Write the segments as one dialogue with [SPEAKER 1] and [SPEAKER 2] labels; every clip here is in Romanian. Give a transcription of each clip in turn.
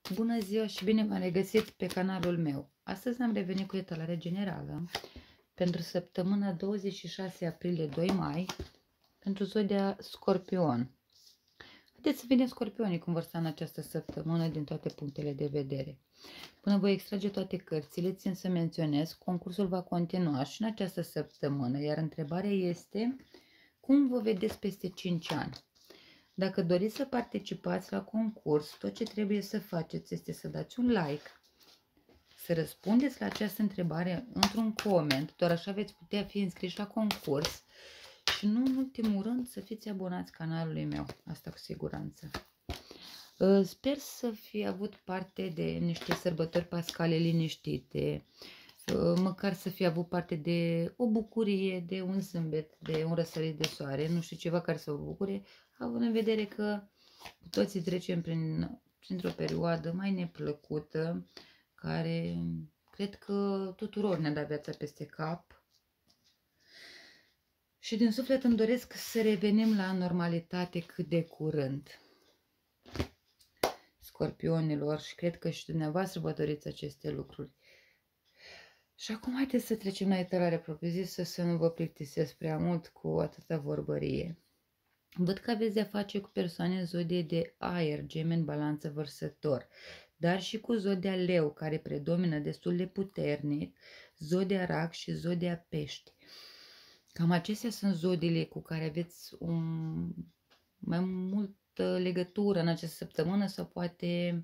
[SPEAKER 1] Bună ziua și bine v-am regăsit pe canalul meu. Astăzi am revenit cu etalarea generală pentru săptămâna 26 aprilie-2 mai pentru zodia Scorpion. Haideți să vedem scorpionii cum vor sta în această săptămână din toate punctele de vedere. Până voi extrage toate cărțile, țin să menționez, concursul va continua și în această săptămână, iar întrebarea este cum vă vedeți peste 5 ani. Dacă doriți să participați la concurs, tot ce trebuie să faceți este să dați un like, să răspundeți la această întrebare într-un coment, doar așa veți putea fi înscriși la concurs și nu în ultimul rând să fiți abonați canalului meu, asta cu siguranță. Sper să fi avut parte de niște sărbători pascale liniștite, măcar să fi avut parte de o bucurie, de un zâmbet, de un răsărit de soare, nu știu, ceva care să vă bucure, având în vedere că toți trecem printr-o perioadă mai neplăcută, care cred că tuturor ne-a dat viața peste cap. Și din suflet îmi doresc să revenim la normalitate cât de curând. Scorpionilor, și cred că și dumneavoastră vă doriți aceste lucruri. Și acum haideți să trecem la etalare propriu-zisă, să nu vă plictisesc prea mult cu atâta vorbărie. Văd că aveți de-a face cu persoane în zodie de aer, Gemeni, Balanță, Vărsător, dar și cu zodia Leu, care predomină destul de puternic, zodia Rac și zodia Pești. Cam acestea sunt zodiile cu care aveți mai multă legătură în această săptămână sau poate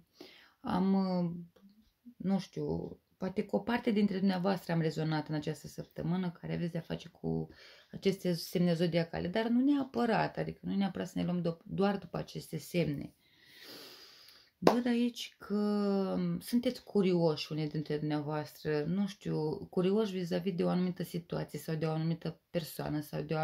[SPEAKER 1] nu știu, poate cu o parte dintre dumneavoastră am rezonat în această săptămână care aveți de-a face cu aceste semne zodiacale, dar nu neapărat, adică nu neapărat să ne luăm doar după aceste semne. Văd aici că sunteți curioși unii dintre dumneavoastră, nu știu, curioși vis-a-vis de o anumită situație sau de o anumită persoană sau de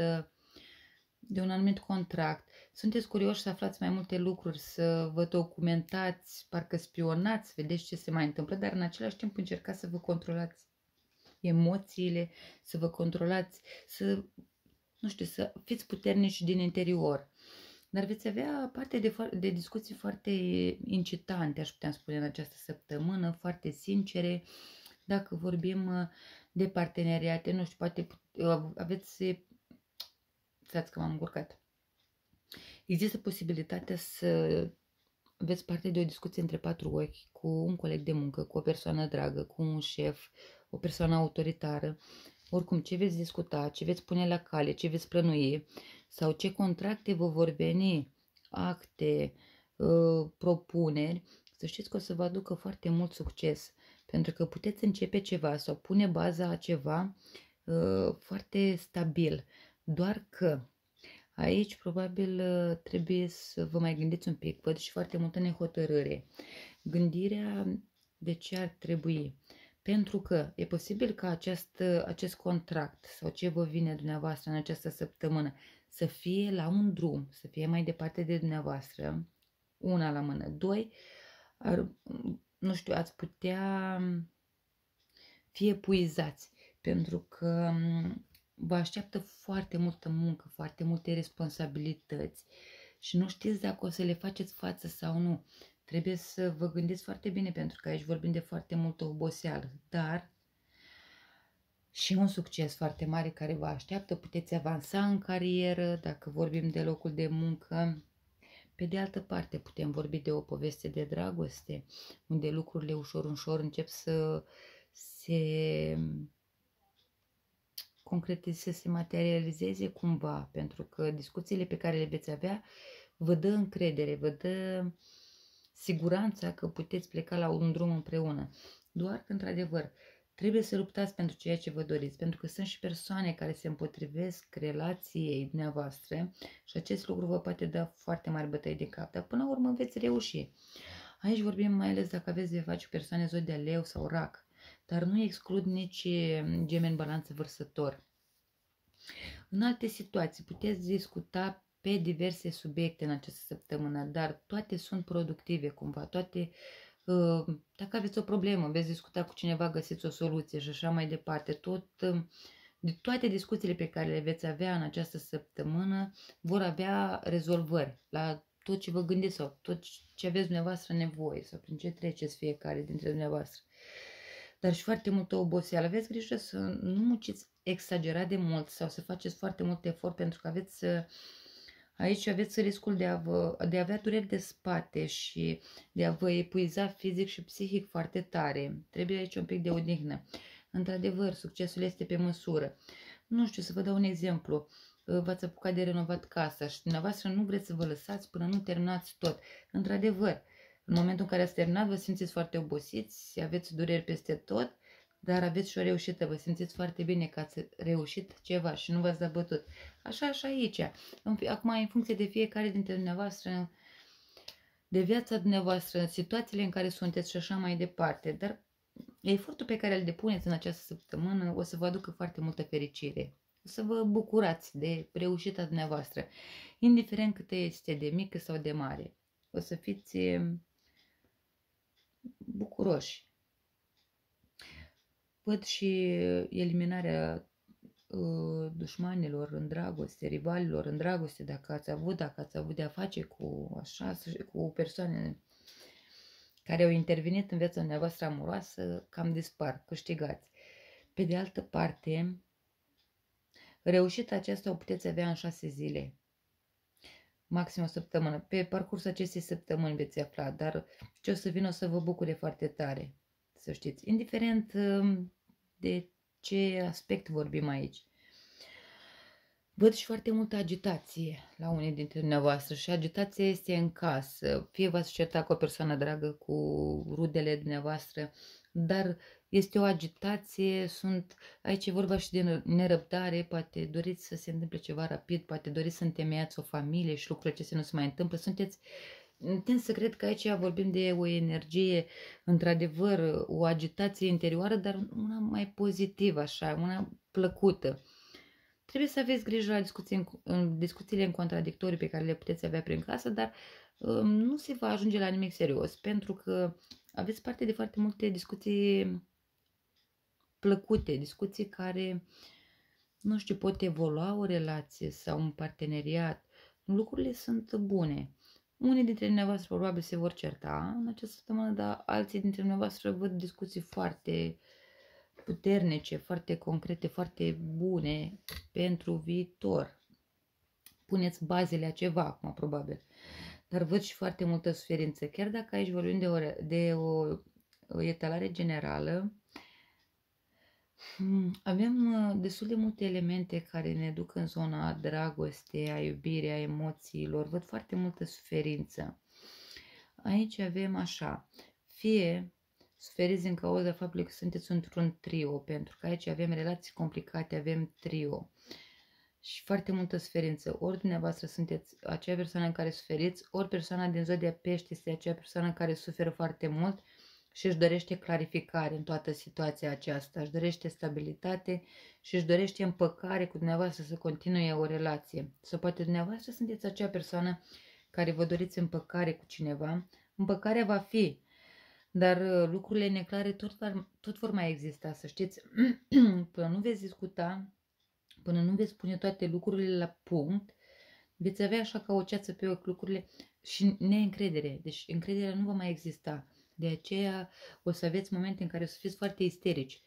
[SPEAKER 1] un anumit contract. Sunteți curioși să aflați mai multe lucruri, să vă documentați, parcă spionați, vedeți ce se mai întâmplă, dar în același timp încercați să vă controlați emoțiile, să vă controlați, nu știu, să fiți puternici din interior. Dar veți avea parte de discuții foarte incitante, aș putea spune, în această săptămână, foarte sincere. Dacă vorbim de parteneriate, nu știu, poate aveți... Stați că m-am încurcat. Există posibilitatea să aveți parte de o discuție între patru ochi cu un coleg de muncă, cu o persoană dragă, cu un șef, o persoană autoritară. Oricum, ce veți discuta, ce veți pune la cale, ce veți plănui sau ce contracte vă vor veni, acte, propuneri, să știți că o să vă aducă foarte mult succes, pentru că puteți începe ceva sau pune baza a ceva foarte stabil. Doar că aici probabil trebuie să vă mai gândiți un pic, văd și foarte multă nehotărâre. Gândirea de ce ar trebui. Pentru că e posibil ca acest contract sau ce vă vine dumneavoastră în această săptămână să fie la un drum, să fie mai departe de dumneavoastră, una la mână. Doi, nu știu, ați putea fi epuizați, pentru că vă așteaptă foarte multă muncă, foarte multe responsabilități și nu știți dacă o să le faceți față sau nu. Trebuie să vă gândiți foarte bine, pentru că aici vorbim de foarte multă oboseală, dar și un succes foarte mare care vă așteaptă. Puteți avansa în carieră, dacă vorbim de locul de muncă. Pe de altă parte, putem vorbi de o poveste de dragoste, unde lucrurile ușor încep să se materializeze cumva, pentru că discuțiile pe care le veți avea vă dă încredere, vă dă siguranța că puteți pleca la un drum împreună. Doar că, într-adevăr, trebuie să luptați pentru ceea ce vă doriți, pentru că sunt și persoane care se împotrivesc relației dumneavoastră și acest lucru vă poate da foarte mari bătăi de cap, dar până la urmă veți reuși. Aici vorbim mai ales dacă aveți de face persoane zodia Leu sau Rac, dar nu exclud nici Gemeni, Balanță, Vărsător. În alte situații puteți discuta pe diverse subiecte în această săptămână, dar toate sunt productive cumva, toate, dacă aveți o problemă, veți discuta cu cineva, găsiți o soluție și așa mai departe. De toate discuțiile pe care le veți avea în această săptămână vor avea rezolvări la tot ce vă gândiți sau tot ce aveți dumneavoastră nevoie sau prin ce treceți fiecare dintre dumneavoastră. Dar și foarte multă oboseală. Aveți grijă să nu munciți exagerat de mult sau să faceți foarte mult efort, pentru că aici aveți riscul de a avea dureri de spate și de a vă epuiza fizic și psihic foarte tare. Trebuie aici un pic de odihnă. Într-adevăr, succesul este pe măsură. Nu știu, să vă dau un exemplu. V-ați apucat de renovat casa și dumneavoastră nu vreți să vă lăsați până nu terminați tot. Într-adevăr, în momentul în care ați terminat, vă simțiți foarte obosiți, aveți dureri peste tot, dar aveți și o reușită, vă simțiți foarte bine că ați reușit ceva și nu v-ați dat bătut. Așa aici. Acum, în funcție de fiecare dintre dumneavoastră, de viața dumneavoastră, situațiile în care sunteți și așa mai departe, dar efortul pe care îl depuneți în această săptămână o să vă aducă foarte multă fericire. O să vă bucurați de reușita dumneavoastră, indiferent cât este de mică sau de mare. O să fiți bucuroși. Văd și eliminarea dușmanilor în dragoste, rivalilor în dragoste, dacă ați avut de-a face cu persoane care au intervenit în viața dumneavoastră amoroasă, cam dispar, câștigați. Pe de altă parte, reușita aceasta o puteți avea în 6 zile, maxim o săptămână. Pe parcursul acestei săptămâni veți afla, dar ce o să vină o să vă bucure foarte tare, să știți, indiferent de ce aspect vorbim aici. Văd și foarte multă agitație la unii dintre dumneavoastră și agitația este în casă. Fie v-ați certa cu o persoană dragă, cu rudele dumneavoastră, dar este o agitație, aici e vorba și de nerăbdare, poate doriți să se întâmple ceva rapid, poate doriți să întemeiați o familie și lucrurile acestea nu se mai întâmplă. Tind să cred că aici vorbim de o energie, într-adevăr, o agitație interioară, dar una mai pozitivă, așa, una plăcută. Trebuie să aveți grijă la discuțiile în contradictorii pe care le puteți avea prin casă, dar nu se va ajunge la nimic serios, pentru că aveți parte de foarte multe discuții plăcute, discuții care, nu știu, pot evolua o relație sau un parteneriat. Lucrurile sunt bune. Unii dintre dumneavoastră probabil se vor certa în această săptămână, dar alții dintre dumneavoastră văd discuții foarte puternice, foarte concrete, foarte bune pentru viitor. Puneți bazele a ceva acum, probabil. Dar văd și foarte multă suferință. Chiar dacă aici vorbim de o etalare generală, avem destul de multe elemente care ne duc în zona dragostei, a iubirii, a emoțiilor. Văd foarte multă suferință. Aici avem așa, fie suferiți din cauza faptului că sunteți într-un trio, pentru că aici avem relații complicate, avem trio și foarte multă suferință. Ori dumneavoastră sunteți acea persoană în care suferiți, ori persoana din zodia pește este acea persoană care suferă foarte mult și își dorește clarificare în toată situația aceasta, își dorește stabilitate și își dorește împăcare cu dumneavoastră, să continue o relație. Sau poate dumneavoastră sunteți acea persoană care vă doriți împăcare cu cineva, împăcarea va fi, dar lucrurile neclare tot vor mai exista, să știți, până nu veți discuta, până nu veți pune toate lucrurile la punct, veți avea așa ca o ceață pe ochi lucrurile și neîncredere. Deci încrederea nu va mai exista. De aceea o să aveți momente în care o să fiți foarte isterici.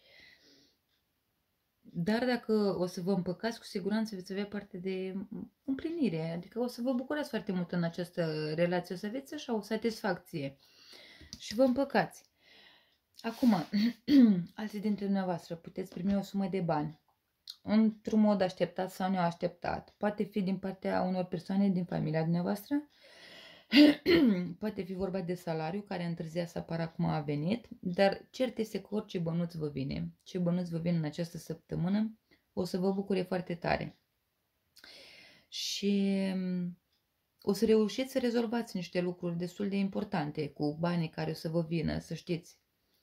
[SPEAKER 1] Dar dacă o să vă împăcați, cu siguranță veți avea parte de împlinire. Adică o să vă bucurați foarte mult în această relație. O să aveți așa o satisfacție. Și vă împăcați. Acum, alții dintre dumneavoastră puteți primi o sumă de bani într-un mod așteptat sau neașteptat. Poate fi din partea unor persoane din familia dumneavoastră, poate fi vorba de salariu care întârzia să apară acum a venit, dar cert este că orice bănuț vă vine, ce bănuț vă vine în această săptămână, o să vă bucure foarte tare. Și o să reușiți să rezolvați niște lucruri destul de importante cu banii care o să vă vină, să știți.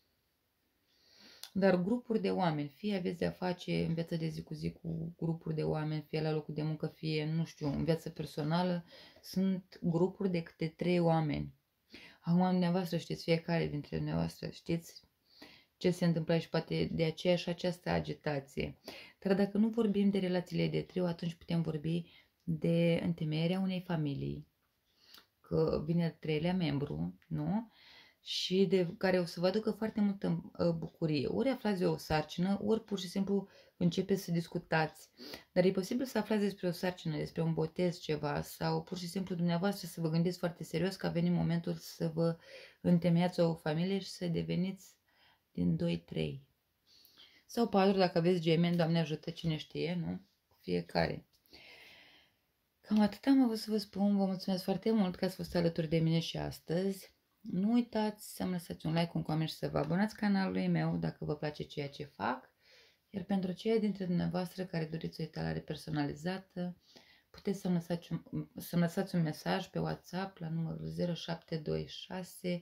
[SPEAKER 1] Dar grupuri de oameni, fie aveți de-a face în viața de zi cu zi cu grupuri de oameni, fie la locul de muncă, fie, nu știu, în viața personală, sunt grupuri de câte 3 oameni. Acum, dumneavoastră știți, fiecare dintre dumneavoastră știți ce se întâmplă și poate de aceea și această agitație. Dar dacă nu vorbim de relațiile de trio, atunci putem vorbi de întemeierea unei familii, că vine al treilea membru, nu? Și de care o să vă aducă foarte multă bucurie. Ori aflați de o sarcină, ori pur și simplu începeți să discutați. Dar e posibil să aflați despre o sarcină, despre un botez, ceva, sau pur și simplu dumneavoastră să vă gândiți foarte serios că a venit momentul să vă întemeiați o familie și să deveniți din 2-3. Sau 4 dacă aveți gemeni, Doamne ajută, cine știe, nu? Fiecare. Cam atât am avut să vă spun. Vă mulțumesc foarte mult că ați fost alături de mine și astăzi. Nu uitați să-mi lăsați un like, un coment și să vă abonați canalului meu dacă vă place ceea ce fac. Iar pentru cei dintre dumneavoastră care doriți o etalare personalizată, puteți să-mi lăsați un mesaj pe WhatsApp la numărul 0726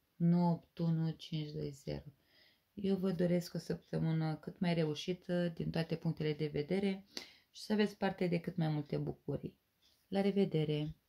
[SPEAKER 1] 981520. Eu vă doresc o săptămână cât mai reușită din toate punctele de vedere și să aveți parte de cât mai multe bucurii. La revedere!